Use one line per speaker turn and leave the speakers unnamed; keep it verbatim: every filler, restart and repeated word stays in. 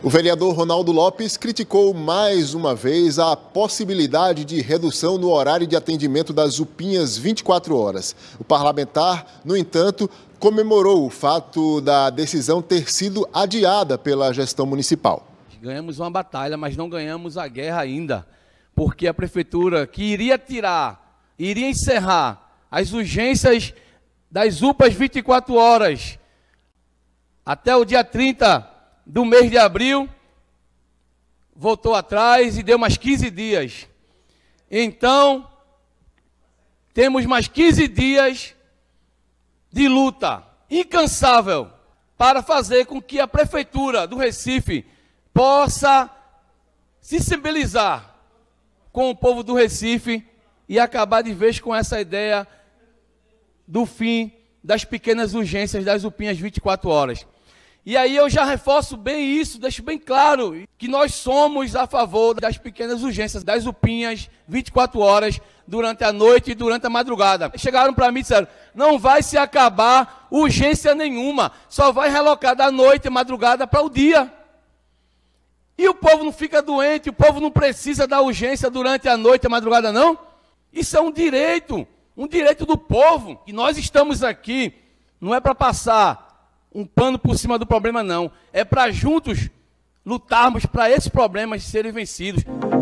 O vereador Ronaldo Lopes criticou mais uma vez a possibilidade de redução no horário de atendimento das U P Inhas vinte e quatro horas. O parlamentar, no entanto, comemorou o fato da decisão ter sido adiada pela gestão municipal.
Ganhamos uma batalha, mas não ganhamos a guerra ainda, porque a prefeitura que iria tirar, iria encerrar as urgências das U P As vinte e quatro horas até o dia trinta do mês de abril, voltou atrás e deu mais quinze dias. Então, temos mais quinze dias de luta incansável para fazer com que a prefeitura do Recife possa se sensibilizar com o povo do Recife e acabar de vez com essa ideia do fim das pequenas urgências das U P Inhas vinte e quatro horas. E aí eu já reforço bem isso, deixo bem claro que nós somos a favor das pequenas urgências, das U P Inhas vinte e quatro horas, durante a noite e durante a madrugada. Chegaram para mim e disseram, não vai se acabar urgência nenhuma, só vai relocar da noite e madrugada para o dia. E o povo não fica doente, o povo não precisa da urgência durante a noite e a madrugada, não? Isso é um direito, um direito do povo. E nós estamos aqui, não é para passar um pano por cima do problema, não. É para juntos lutarmos para esses problemas serem vencidos.